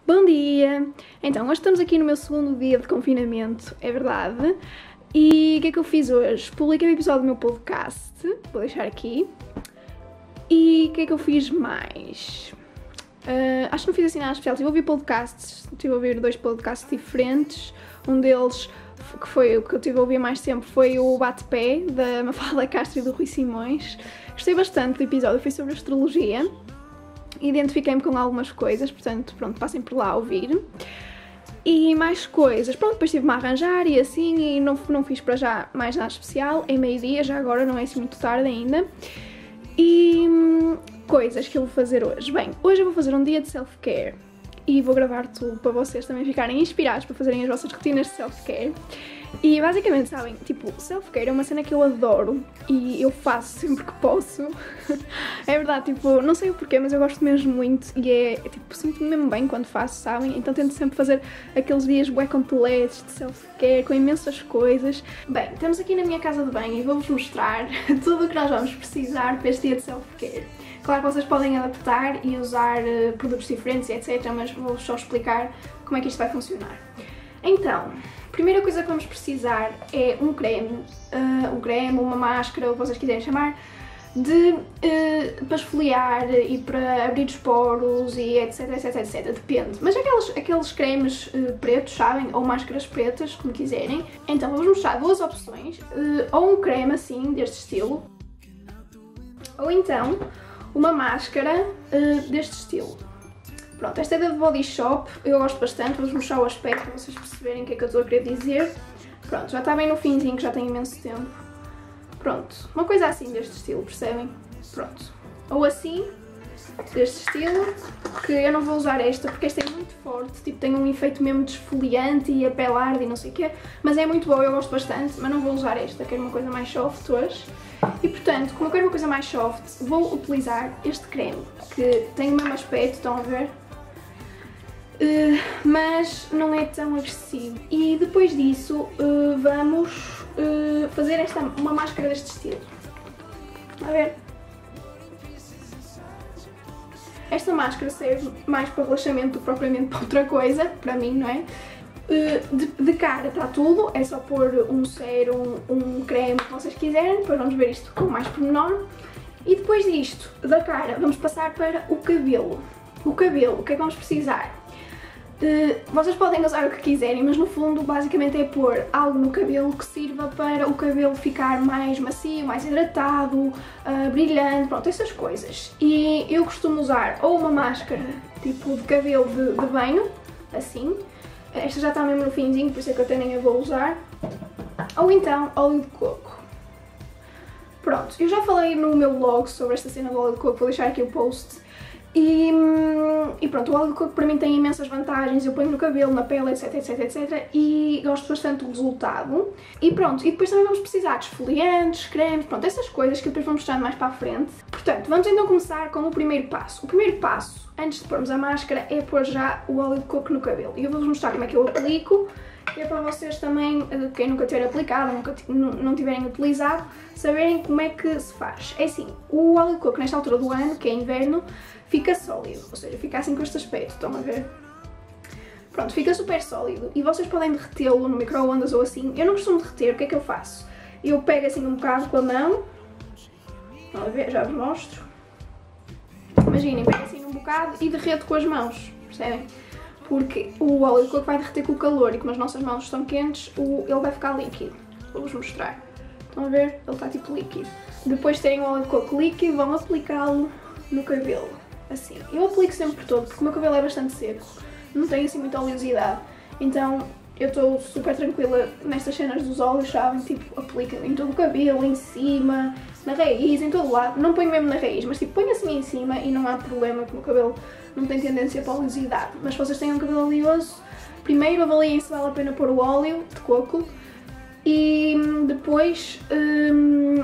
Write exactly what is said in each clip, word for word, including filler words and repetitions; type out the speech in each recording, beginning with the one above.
Bom dia! Então, hoje estamos aqui no meu segundo dia de confinamento, é verdade. E o que é que eu fiz hoje? Publiquei um episódio do meu podcast, vou deixar aqui. E o que é que eu fiz mais? Uh, acho que não fiz assim nada especial, estive a ouvir podcasts, estive a ouvir dois podcasts diferentes. Um deles, que foi o que eu estive a ouvir mais tempo, foi o Bate-Pé, da Mafalda Castro e do Rui Simões. Gostei bastante do episódio, foi sobre astrologia. Identifiquei-me com algumas coisas, portanto, pronto, passem por lá a ouvir. E mais coisas, pronto, depois estive-me a arranjar e assim, e não, não fiz para já mais nada especial, é meio-dia, já agora não é assim muito tarde ainda. E hum, coisas que eu vou fazer hoje. Bem, hoje eu vou fazer um dia de self-care e vou gravar tudo para vocês também ficarem inspirados para fazerem as vossas rotinas de self-care. E basicamente, sabem, tipo, self-care é uma cena que eu adoro e eu faço sempre que posso. É verdade, tipo, não sei o porquê, mas eu gosto mesmo muito e é, tipo, sinto-me mesmo bem quando faço, sabem? Então tento sempre fazer aqueles dias bué completos de self-care com imensas coisas. Bem, estamos aqui na minha casa de banho e vou-vos mostrar tudo o que nós vamos precisar para este dia de self-care. Claro que vocês podem adaptar e usar uh, produtos diferentes e etcétera, mas vou-vos só explicar como é que isto vai funcionar. Então, a primeira coisa que vamos precisar é um creme, uh, um creme, uma máscara, o que vocês quiserem chamar, de, uh, para esfoliar e para abrir os poros e etc, etc, etc, depende. Mas aqueles, aqueles cremes uh, pretos, sabem, ou máscaras pretas, como quiserem. Então, vou-vos mostrar duas opções, uh, ou um creme assim, deste estilo, ou então uma máscara uh, deste estilo. Pronto, esta é da Body Shop, eu gosto bastante, vou-vos mostrar o aspecto para vocês perceberem o que é que eu estou a querer dizer. Pronto, já está bem no finzinho, que já tem imenso tempo. Pronto, uma coisa assim deste estilo, percebem? Pronto. Ou assim, deste estilo, que eu não vou usar esta, porque esta é muito forte, tipo, tem um efeito mesmo de esfoliante e a pele arde e não sei o quê, mas é muito boa, eu gosto bastante, mas não vou usar esta, quero uma coisa mais soft hoje. E portanto, como eu quero uma coisa mais soft, vou utilizar este creme, que tem o mesmo aspecto, estão a ver? Uh, mas não é tão agressivo. E depois disso uh, vamos uh, fazer esta, uma máscara deste estilo. A ver? Esta máscara serve mais para relaxamento do que propriamente para outra coisa, para mim, não é? Uh, de, de cara está tudo, é só pôr um sérum, um creme, que vocês quiserem, depois vamos ver isto com mais pormenor. E depois disto, da cara, vamos passar para o cabelo. O cabelo, o que é que vamos precisar? Uh, vocês podem usar o que quiserem, mas no fundo basicamente é pôr algo no cabelo que sirva para o cabelo ficar mais macio, mais hidratado, uh, brilhante, pronto, essas coisas. E eu costumo usar ou uma máscara tipo de cabelo de, de banho, assim, esta já está mesmo no finzinho, por isso é que eu até nem a vou usar, ou então óleo de coco. Pronto, eu já falei no meu blog sobre esta cena do óleo de coco, vou deixar aqui o post. E, e pronto, o óleo de coco para mim tem imensas vantagens, eu ponho no cabelo, na pele, etc, etc, etcétera. E gosto bastante do resultado. E pronto, e depois também vamos precisar de esfoliantes, cremes, pronto, essas coisas que depois vou mostrar mais para a frente. Portanto, vamos então começar com o primeiro passo. O primeiro passo, antes de pormos a máscara, é pôr já o óleo de coco no cabelo. E eu vou-vos mostrar como é que eu aplico, que é para vocês também, quem nunca tiver aplicado, nunca não tiverem utilizado, saberem como é que se faz. É assim, o óleo de coco nesta altura do ano, que é inverno, fica sólido, ou seja, fica assim com este aspecto, estão a ver? Pronto, fica super sólido e vocês podem derretê-lo no micro-ondas ou assim. Eu não costumo derreter, o que é que eu faço? Eu pego assim um bocado com a mão, estão a ver? Já vos mostro. Imaginem, pego assim um bocado e derreto com as mãos, percebem? Porque o óleo de coco vai derreter com o calor e como as nossas mãos estão quentes, o, ele vai ficar líquido. Vou-vos mostrar. Estão a ver? Ele está tipo líquido. Depois de terem o óleo de coco líquido, vão aplicá-lo no cabelo. Assim. Eu aplico sempre por todo, porque o meu cabelo é bastante seco. Não tem assim muita oleosidade. Então eu estou super tranquila nestas cenas dos óleos, sabem? Tipo, aplico em todo o cabelo, em cima, na raiz, em todo lado. Não ponho mesmo na raiz, mas tipo, ponho assim em cima e não há problema, que o meu cabelo não tem tendência para oleosidade. Mas se vocês têm um cabelo oleoso, primeiro avaliem se vale a pena pôr o óleo de coco e depois, hum,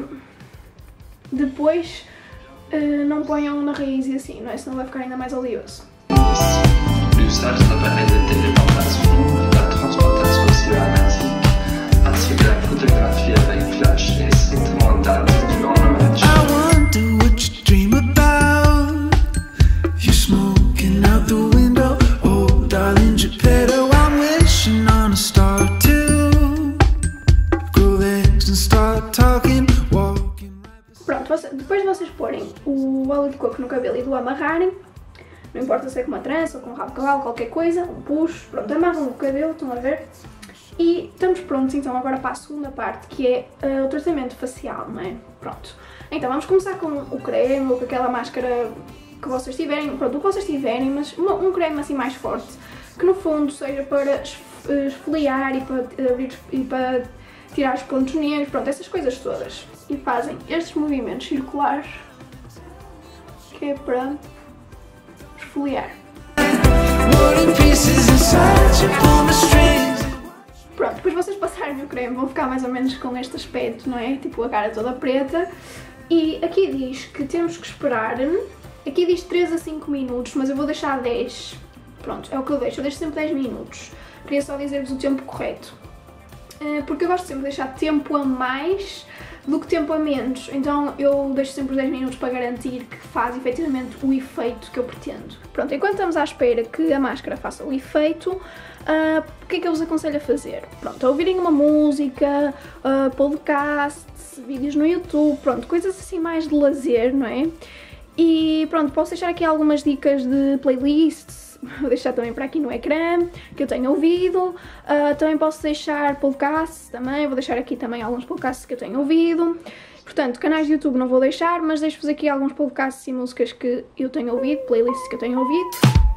depois uh, não ponham na raiz e assim, não é? Senão vai ficar ainda mais oleoso. L'usage ça permet de téléportation, de la transportation cinématique, ainsi que la photographie avec flash et strictement date du lendemain. I wonder what you dream about. You smoking out the window, hold up. toque no cabelo e do amarrarem. Não importa se é com uma trança ou com um rabo de cavalo, qualquer coisa, um puxo, pronto, amarram o cabelo, estão a ver? E estamos prontos então agora para a segunda parte, que é uh, o tratamento facial, não é? Pronto. Então vamos começar com o creme ou com aquela máscara que vocês tiverem, pronto, o que vocês tiverem, mas uma, um creme assim mais forte, que no fundo seja para esfoliar e para abrir e para tirar os pontos negros, pronto, essas coisas todas. E fazem estes movimentos circulares, que é para esfoliar. Pronto, depois vocês passarem o creme vão ficar mais ou menos com este aspecto, não é? Tipo a cara toda preta. E aqui diz que temos que esperar, aqui diz três a cinco minutos, mas eu vou deixar dez. Pronto, é o que eu deixo, eu deixo sempre dez minutos. Queria só dizer-vos o tempo correto. Porque eu gosto sempre de deixar tempo a mais do que tempo a menos, então eu deixo sempre os dez minutos para garantir que faz efetivamente o efeito que eu pretendo. Pronto, enquanto estamos à espera que a máscara faça o efeito, uh, o que é que eu vos aconselho a fazer? Pronto, a ouvirem uma música, uh, podcasts, vídeos no YouTube, pronto, coisas assim mais de lazer, não é? E pronto, posso deixar aqui algumas dicas de playlists, vou deixar também para aqui no ecrã, que eu tenho ouvido, uh, também posso deixar podcasts, também, vou deixar aqui também alguns podcasts que eu tenho ouvido. Portanto, canais de YouTube não vou deixar, mas deixo-vos aqui alguns podcasts e músicas que eu tenho ouvido, playlists que eu tenho ouvido.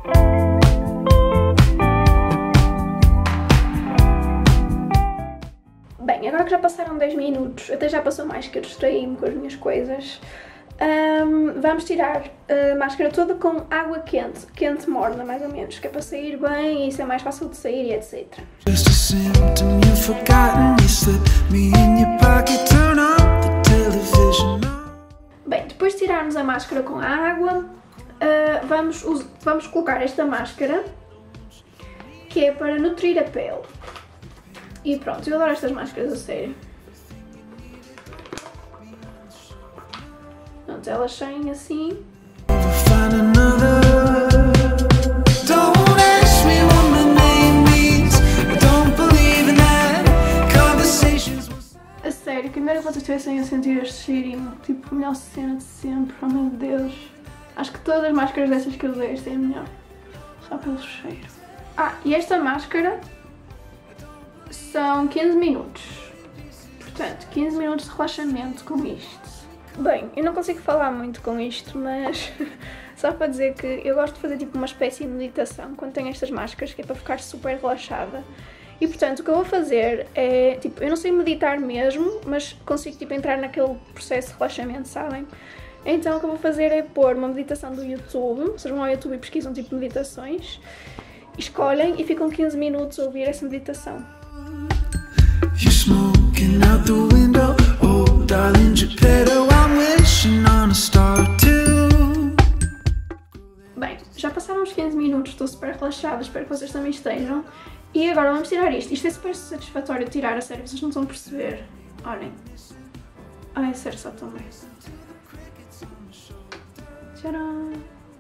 Bem, agora que já passaram dez minutos, até já passou mais que eu distraí-me com as minhas coisas, Um, vamos tirar a máscara toda com água quente, quente morna mais ou menos, que é para sair bem e isso é mais fácil de sair e etcétera. Bem, depois de tirarmos a máscara com a água, uh, vamos, vamos colocar esta máscara, que é para nutrir a pele. E pronto, eu adoro estas máscaras, a sério. Pronto, elas saem assim. A sério, quem dera que vocês estivessem a sentir este cheirinho, tipo, a melhor cena de sempre, oh meu Deus. Acho que todas as máscaras dessas que eu usei, esta é a melhor. Só pelo cheiro. Ah, e esta máscara são quinze minutos. Portanto, quinze minutos de relaxamento com isto. Bem, eu não consigo falar muito com isto, mas só para dizer que eu gosto de fazer tipo uma espécie de meditação quando tenho estas máscaras, que é para ficar super relaxada. E portanto o que eu vou fazer é, tipo, eu não sei meditar mesmo, mas consigo tipo entrar naquele processo de relaxamento, sabem? Então o que eu vou fazer é pôr uma meditação do YouTube, vocês vão ao YouTube e pesquisam tipo meditações, escolhem e ficam quinze minutos a ouvir essa meditação. Bem, já passaram uns quinze minutos, estou super relaxada, espero que vocês também estejam. E agora vamos tirar isto. Isto é super satisfatório de tirar, a sério, vocês não estão a perceber. Olhem. Ai, é sério, só tão bem. Tcharam!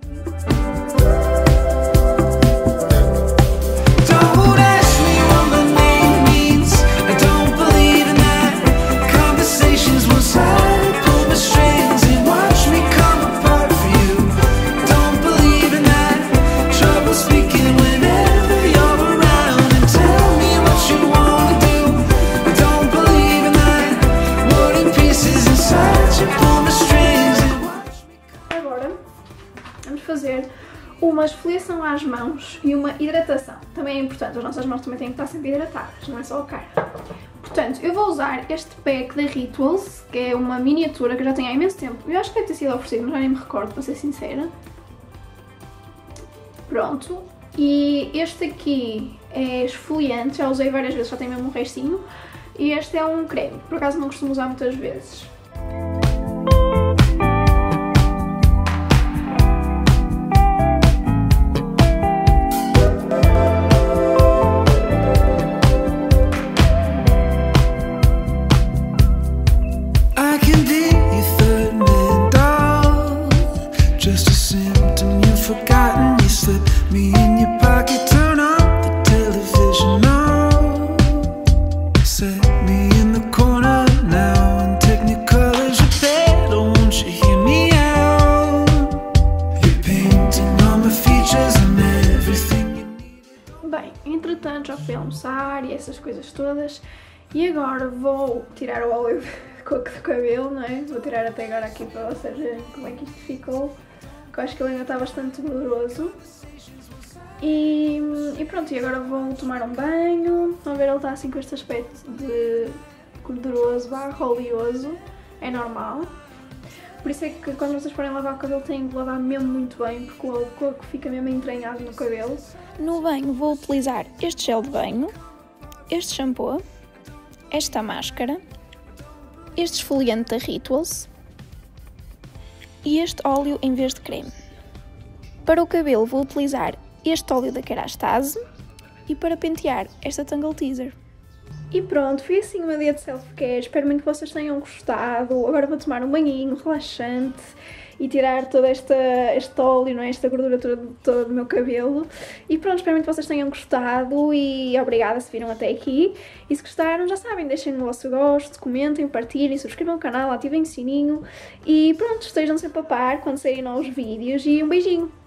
Uma esfoliação às mãos e uma hidratação. Também é importante, as nossas mãos também têm que estar sempre hidratadas, não é só a cara. Portanto, eu vou usar este pack da Rituals, que é uma miniatura que eu já tenho há imenso tempo. Eu acho que deve ter sido oferecido, mas já nem me recordo, para ser sincera. Pronto. E este aqui é esfoliante, já usei várias vezes, só tem mesmo um restinho. E este é um creme, por acaso não costumo usar muitas vezes. Set me in the corner now and technical Bem, entretanto já fui almoçar e essas coisas todas e agora vou tirar o óleo de coco do cabelo, não é? Vou tirar até agora aqui para vocês verem como é que isto ficou, que eu acho que ele ainda está bastante gorduroso. E, e pronto, e agora vou tomar um banho. Vão ver, ele está assim com este aspecto de gorduroso, barra oleoso, é normal. Por isso é que quando vocês forem lavar o cabelo têm de lavar mesmo muito bem, porque o óleo de coco fica mesmo entranhado no cabelo. No banho vou utilizar este gel de banho, este shampoo, esta máscara, este esfoliante da Rituals e este óleo em vez de creme. Para o cabelo vou utilizar este óleo da Kerastase e para pentear esta Tangle Teezer. E pronto, foi assim o meu dia de self-care, espero muito que vocês tenham gostado. Agora vou tomar um banhinho relaxante e tirar todo esta, este óleo, não é? Esta gordura toda, toda do meu cabelo. E pronto, espero muito que vocês tenham gostado e obrigada se viram até aqui. E se gostaram, já sabem, deixem o vosso gosto, comentem, partilhem, subscrevam o canal, ativem o sininho. E pronto, estejam sempre a par quando saírem novos vídeos e um beijinho!